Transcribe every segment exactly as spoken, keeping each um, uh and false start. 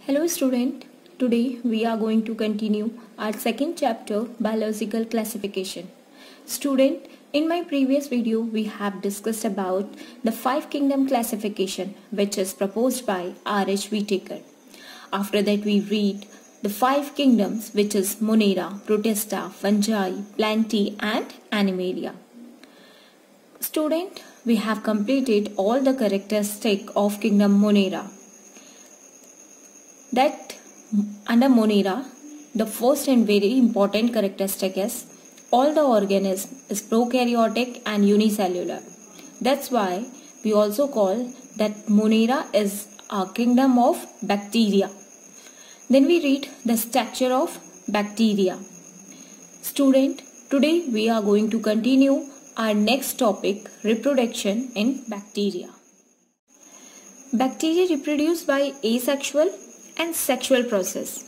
Hello student, today we are going to continue our second chapter, biological classification. Student, in my previous video we have discussed about the five kingdom classification which is proposed by R H Whitaker. After that we read the five kingdoms which is Monera, Protista, Fungi, Plantae and Animalia. Student, we have completed all the characteristics of kingdom Monera. That under Monera, the first and very important characteristic is all the organism is prokaryotic and unicellular. That's why we also call that Monera is a kingdom of bacteria. Then we read the structure of bacteria. Student, today we are going to continue our next topic, reproduction in bacteria. Bacteria reproduce by asexual and sexual process.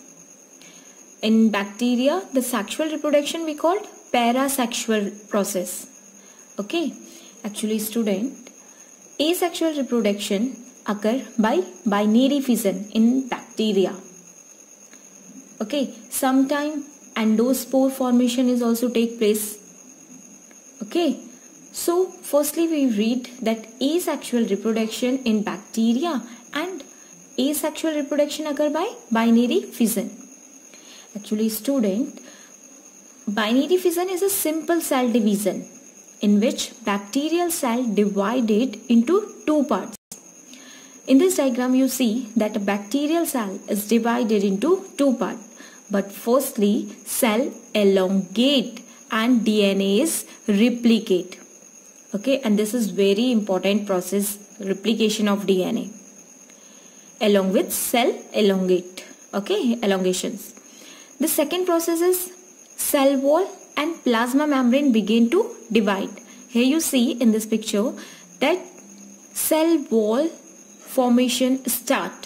In bacteria, the sexual reproduction we called parasexual process. Okay, actually student, asexual reproduction occur by binary fission in bacteria. Okay, sometime endospore formation is also take place. Okay, so firstly we read that asexual reproduction in bacteria and asexual reproduction occur by binary fission. Actually student, binary fission is a simple cell division in which bacterial cell divided into two parts. In this diagram you see that a bacterial cell is divided into two parts. But firstly cell elongate and D N A is replicate. Okay, and this is very important process, replication of D N A. Along with cell elongate, okay, elongations. The second process is cell wall and plasma membrane begin to divide. Here you see in this picture that cell wall formation start.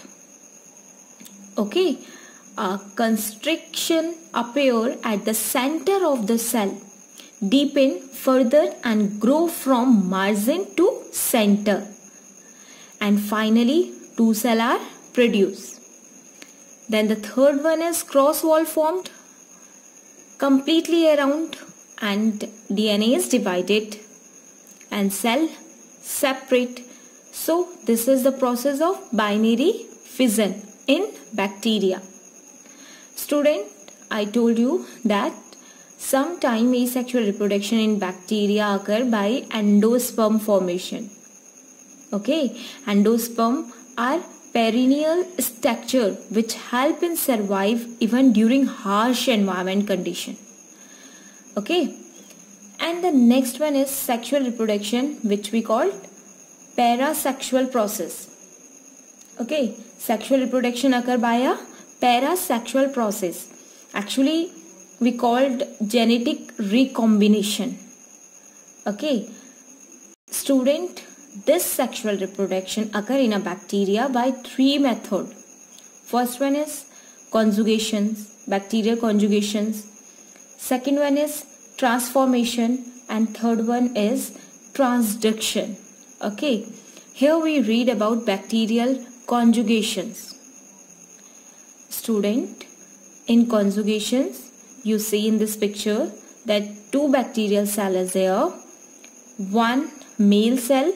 Okay, a constriction appear at the center of the cell, deepen further and grow from margin to center, and finally two cells are produced. Then the third one is cross wall formed completely around and D N A is divided and cell separate. So this is the process of binary fission in bacteria. Student, I told you that sometime asexual reproduction in bacteria occur by endosperm formation. Okay, endosperm are perennial structure which help in survive even during harsh environment condition. Okay, and the next one is sexual reproduction which we call parasexual process. Okay, sexual reproduction occur by a parasexual process. Actually we called genetic recombination. Okay, student, this sexual reproduction occur in a bacteria by three methods. First one is conjugations, bacterial conjugations. Second one is transformation and third one is transduction. Okay, here we read about bacterial conjugations. Student, in conjugations you see in this picture that two bacterial cells are there, one male cell.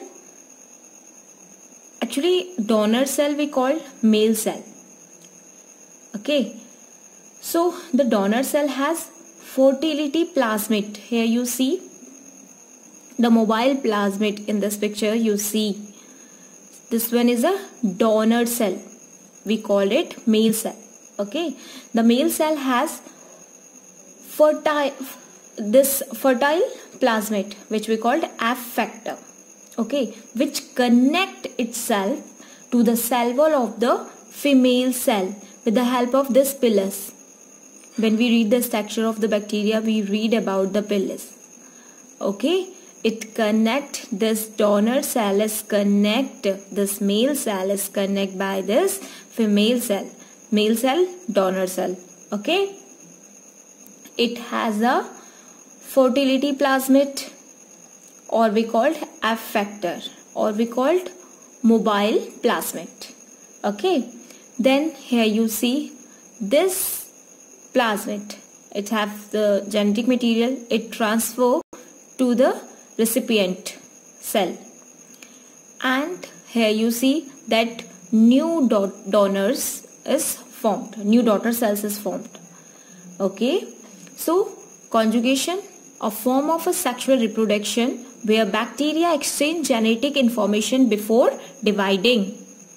Actually donor cell we call male cell. Okay, so the donor cell has fertility plasmid. Here you see the mobile plasmid. In this picture you see this one is a donor cell, we call it male cell. Okay, the male cell has fertile this fertile plasmid which we called F factor. Okay, which connect itself to the cell wall of the female cell with the help of this pilus. When we read the structure of the bacteria, we read about the pilus. Okay, it connect this donor cell is connect this male cell is connect by this female cell, male cell, donor cell. Okay, it has a fertility plasmid, or we called F factor, or we called mobile plasmid. Okay, Then here you see this plasmid. It have the genetic material. It transfer to the recipient cell. And here you see that new do donors is formed. New daughter cells is formed. Okay. So conjugation, a form of a sexual reproduction where bacteria exchange genetic information before dividing.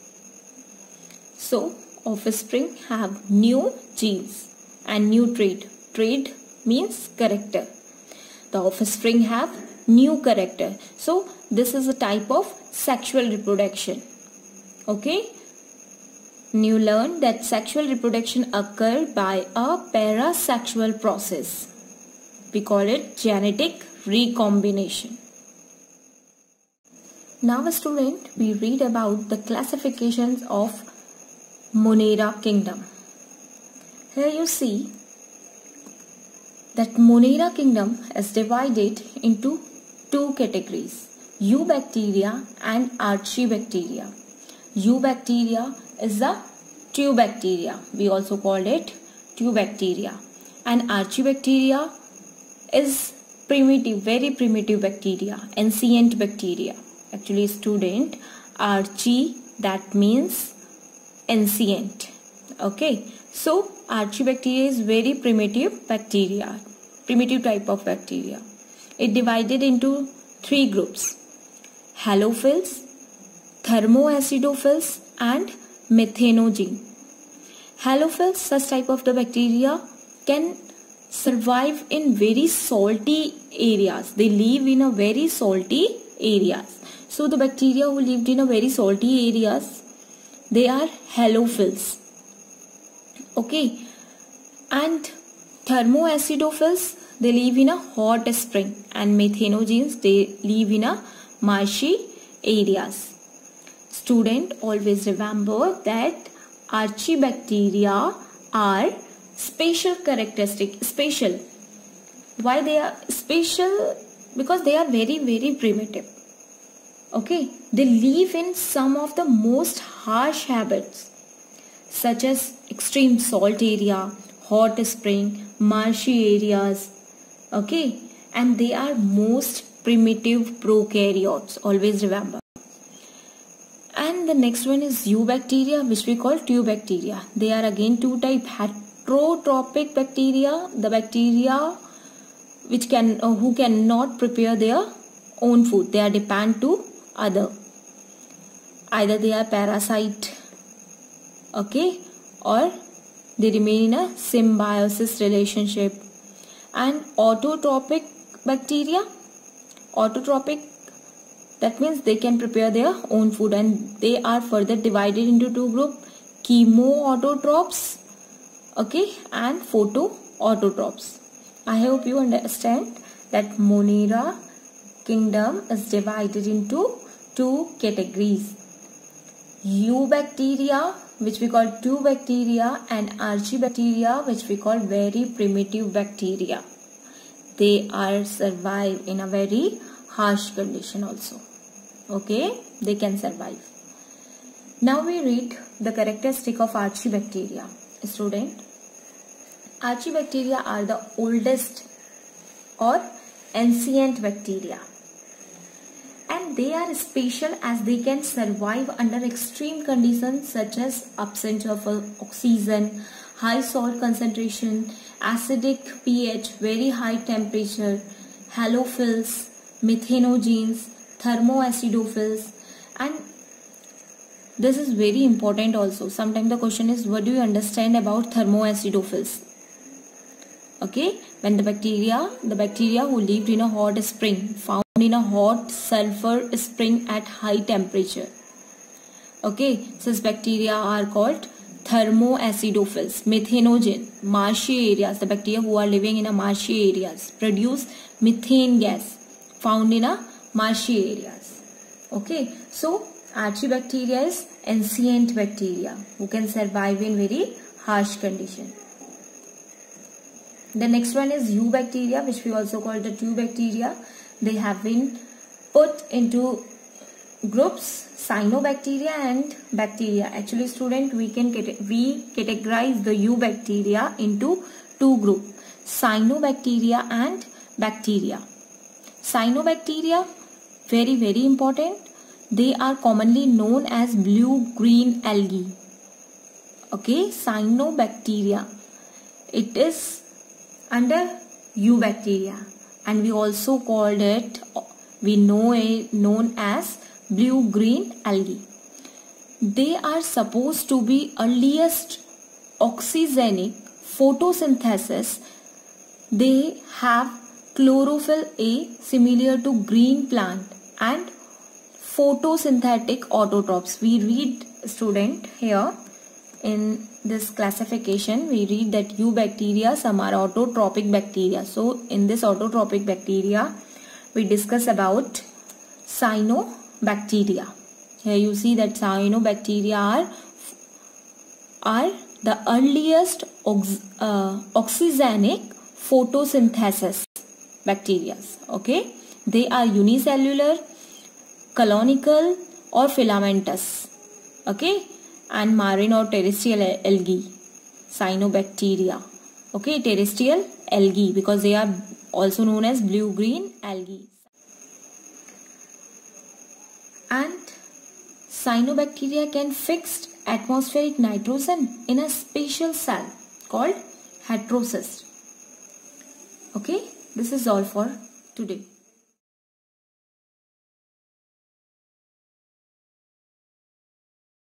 So offspring have new genes and new trait. Trait means character. The offspring have new character. So this is a type of sexual reproduction. Okay. You learn that sexual reproduction occurs by a parasexual process. We call it genetic recombination. Now student, we read about the classifications of Monera kingdom. Here you see that Monera kingdom is divided into two categories, Eubacteria and Archaebacteria. Eubacteria is the Teobacteria. We also called it Teobacteria. And Archaebacteria is primitive, very primitive bacteria, ancient bacteria. Actually student, Archie, that means ancient. Okay. So Archaebacteria is very primitive bacteria, primitive type of bacteria. It divided into three groups, halophils, thermoacidophils and methanogene. Halophils, such type of the bacteria can survive in very salty areas. They live in a very salty areas. So the bacteria who lived in a very salty areas, they are halophils. Okay. And thermoacidophils, they live in a hot spring, and methanogenes, they live in a marshy areas. Student, always remember that Archaebacteria are special characteristic. Special. Why they are special? Because they are very very primitive. Okay. They live in some of the most harsh habits, such as extreme salt area, hot spring, marshy areas. Okay. And they are most primitive prokaryotes. Always remember. And the next one is Eubacteria, which we call Teobacteria. They are again two type, heterotrophic bacteria, the bacteria which can uh, who cannot prepare their own food. They are depend to other. Either they are parasite, okay, or they remain in a symbiosis relationship. And autotrophic bacteria, autotrophic, that means they can prepare their own food, and they are further divided into two groups, chemoautotrophs, okay, and photoautotrophs. I hope you understand that Monera kingdom is divided into two categories, Eubacteria, which we call Teobacteria, and Archaebacteria, which we call very primitive bacteria. They are survive in a very harsh condition also. Okay, they can survive. Now we read the characteristic of Archaebacteria. Student, Archaebacteria are the oldest or ancient bacteria, and they are special as they can survive under extreme conditions such as absence of oxygen, high salt concentration, acidic pH, very high temperature, halophils, methanogenes, thermoacidophils. And this is very important also. Sometimes the question is, what do you understand about thermoacidophils? Okay, when the bacteria, the bacteria who lived in a hot spring, found in a hot sulfur spring at high temperature. Okay, such bacteria are called thermoacidophils. Methanogene, marshy areas, the bacteria who are living in a marshy areas produce methane gas found in a marshy areas. Okay, so Archaebacteria is ancient bacteria who can survive in very harsh condition. The next one is Eubacteria, which we also call the Teobacteria. They have been put into groups, cyanobacteria and bacteria. Actually student, we can we categorize the eubacteria into two groups, cyanobacteria and bacteria. Cyanobacteria, very very important. They are commonly known as blue-green algae. Okay, cyanobacteria. It is under eubacteria, and we also called it, we know it known as blue-green algae. They are supposed to be earliest oxygenic photosynthesis. They have chlorophyll A similar to green plant and photosynthetic autotrophs. We read, student, here in this classification we read that eubacteria, some are autotrophic bacteria. So in this autotrophic bacteria we discuss about cyanobacteria. Here you see that cyanobacteria are, are the earliest ox, uh, oxygenic photosynthesis bacteria. Okay, they are unicellular, colonical or filamentous. Okay, and marine or terrestrial algae, cyanobacteria. Okay, terrestrial algae, because they are also known as blue-green algae. And cyanobacteria can fix atmospheric nitrogen in a special cell called heterocyst. Okay, this is all for today.